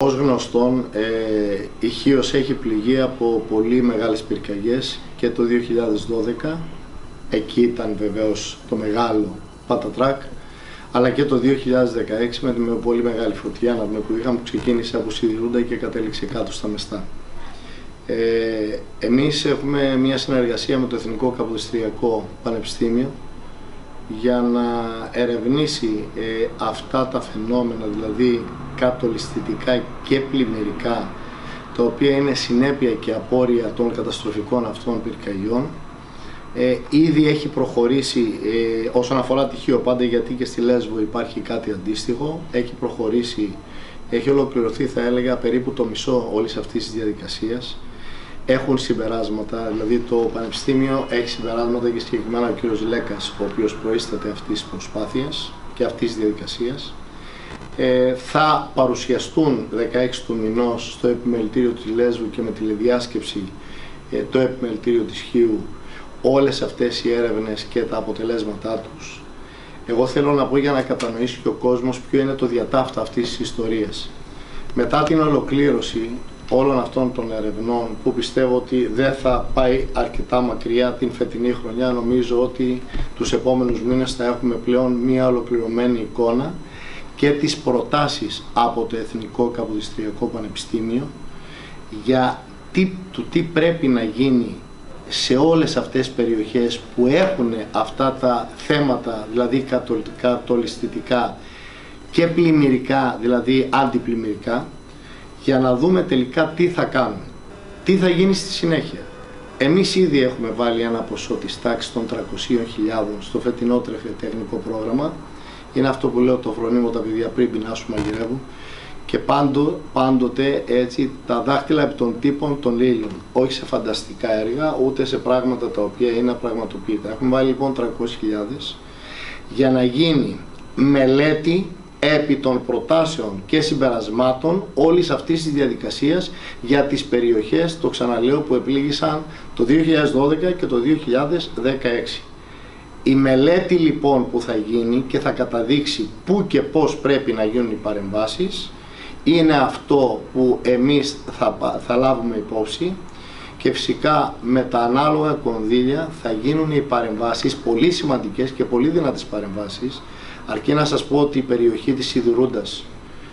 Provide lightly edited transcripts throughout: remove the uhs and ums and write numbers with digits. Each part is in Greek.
Ως γνωστόν, η Χίος έχει πληγεί από πολύ μεγάλες πυρκαγιές και το 2012, εκεί ήταν βεβαίως το μεγάλο πατατράκ, αλλά και το 2016 με πολύ μεγάλη φωτιά που είχαμε, που ξεκίνησε από Σιδηρούντα και κατέληξε κάτω στα Μεστά. Εμείς έχουμε μια συνεργασία με το Εθνικό Καποδιστριακό Πανεπιστήμιο για να ερευνήσει αυτά τα φαινόμενα, δηλαδή κατολισθητικά και πλημμυρικά, τα οποία είναι συνέπεια και απόρρια των καταστροφικών αυτών πυρκαγιών. Ήδη έχει προχωρήσει όσον αφορά τη Χίο, πάντα, γιατί και στη Λέσβο υπάρχει κάτι αντίστοιχο. Έχει προχωρήσει, έχει ολοκληρωθεί, θα έλεγα, περίπου το μισό όλης αυτής της διαδικασίας. Έχουν συμπεράσματα, δηλαδή το Πανεπιστήμιο έχει συμπεράσματα και συγκεκριμένα ο κ. Λέκας, ο οποίος προείσταται αυτής της προσπάθειας και αυτής της διαδικασίας. Θα παρουσιαστούν 16 του μηνός στο επιμελητήριο της Λέσβου και με τηλεδιάσκεψη το επιμελητήριο της Χίου όλες αυτές οι έρευνες και τα αποτελέσματά τους. Εγώ θέλω να πω, για να κατανοήσει και ο κόσμος, ποιο είναι το διατάφτα αυτής της ιστορίας. Μετά την ολοκλήρωση όλων αυτών των ερευνών, που πιστεύω ότι δεν θα πάει αρκετά μακριά την φετινή χρονιά, νομίζω ότι τους επόμενους μήνες θα έχουμε πλέον μια ολοκληρωμένη εικόνα και τις προτάσεις από το Εθνικό Καποδιστριακό Πανεπιστήμιο για τι πρέπει να γίνει σε όλες αυτές τις περιοχές που έχουν αυτά τα θέματα, δηλαδή κατολισθητικά και πλημμυρικά, δηλαδή αντιπλημμυρικά, για να δούμε τελικά τι θα κάνουμε, τι θα γίνει στη συνέχεια. Εμείς ήδη έχουμε βάλει ένα ποσό της τάξης των 300.000 στο φετινό τρεφετεχνικό πρόγραμμα. Είναι αυτό που λέω το φρονίμο, τα παιδιά πριν πεινάσουν μαγειρεύουν, και πάντοτε έτσι τα δάχτυλα επί των τύπων των ήλιων, όχι σε φανταστικά έργα, ούτε σε πράγματα τα οποία είναι απραγματοποιητά. Έχουμε βάλει λοιπόν 300.000 για να γίνει μελέτη επί των προτάσεων και συμπερασμάτων όλης αυτής της διαδικασίας για τις περιοχές, το ξαναλέω, που επλήγησαν το 2012 και το 2016. Η μελέτη λοιπόν που θα γίνει και θα καταδείξει πού και πώς πρέπει να γίνουν οι παρεμβάσεις είναι αυτό που εμείς θα λάβουμε υπόψη, και φυσικά με τα ανάλογα κονδύλια θα γίνουν οι παρεμβάσεις, πολύ σημαντικές και πολύ δυνατές παρεμβάσεις. Αρκεί να σας πω ότι η περιοχή της Σιδηρούντας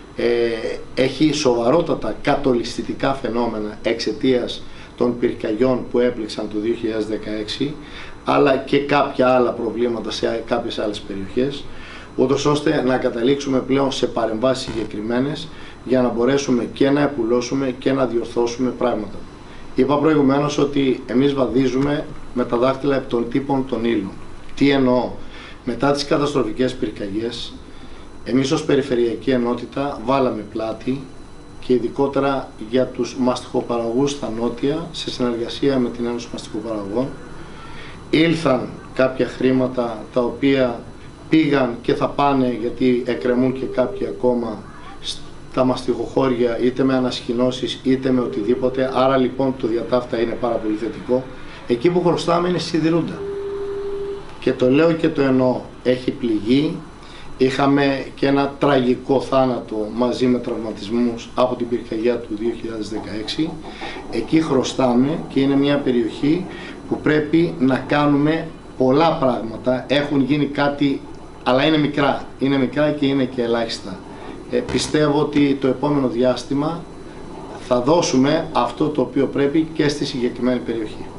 έχει σοβαρότατα κατολισθητικά φαινόμενα εξαιτίας των πυρκαγιών που έπληξαν το 2016, αλλά και κάποια άλλα προβλήματα σε κάποιες άλλες περιοχές, ούτως ώστε να καταλήξουμε πλέον σε παρεμβάσεις συγκεκριμένες για να μπορέσουμε και να επουλώσουμε και να διορθώσουμε πράγματα. Είπα προηγουμένως ότι εμείς βαδίζουμε με τα δάχτυλα επί των τύπων των ύλων. Τι εννοώ? Μετά τις καταστροφικές πυρκαγιές, εμείς ως Περιφερειακή Ενότητα βάλαμε πλάτη, και ειδικότερα για τους μαστιχοπαραγωγούς στα νότια, σε συνεργασία με την Ένωση Μαστιχοπαραγωγών. Ήλθαν κάποια χρήματα τα οποία πήγαν και θα πάνε, γιατί εκκρεμούν και κάποια ακόμα, στα μαστιχοχώρια, είτε με ανασχηνώσεις είτε με οτιδήποτε. Άρα λοιπόν το διατάφτα είναι πάρα πολύ θετικό. Εκεί που χρωστάμε είναι Σιδηρούντα. Και το λέω και το εννοώ, έχει πληγεί. Είχαμε και ένα τραγικό θάνατο μαζί με τραυματισμούς από την πυρκαγιά του 2016. Εκεί χρωστάμε και είναι μια περιοχή που πρέπει να κάνουμε πολλά πράγματα. Έχουν γίνει κάτι, αλλά είναι μικρά. Είναι μικρά και είναι και ελάχιστα. Πιστεύω ότι το επόμενο διάστημα θα δώσουμε αυτό το οποίο πρέπει και στη συγκεκριμένη περιοχή.